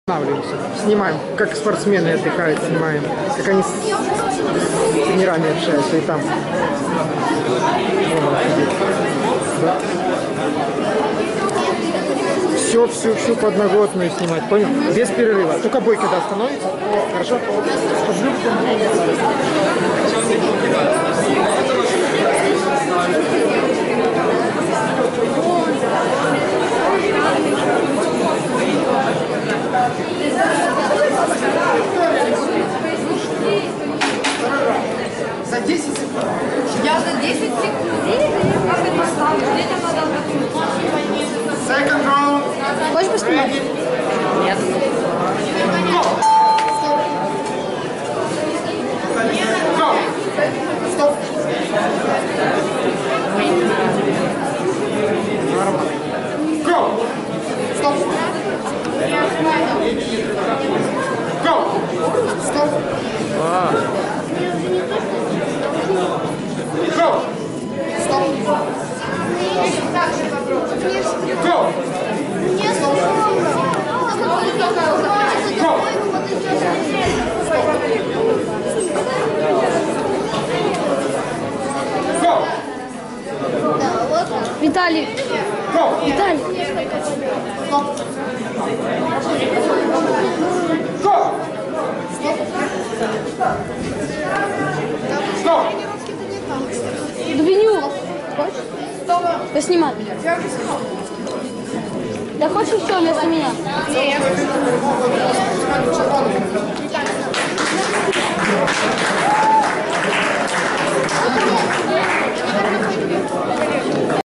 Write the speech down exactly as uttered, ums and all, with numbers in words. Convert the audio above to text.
Останавливаемся, снимаем, как спортсмены отдыхают, снимаем, как они с тренерами общаются и там. Да. Все, всю, всю подноготную снимать, понял? Без перерыва. Только бой когда остановится. Хорошо? За десять секунд. Я за десять секунд. Как ты поставишь? Детям надо Second round. Хочешь поснимать? Нет. Go. Стоп. Go. Стоп. Go. Стоп. А. Go. Стоп. Go. Go. Виталий. Go. Виталий. Стоп. Go. Стоп. Двиню. Хочешь? Поснимать. Да хочешь еще вместо меня?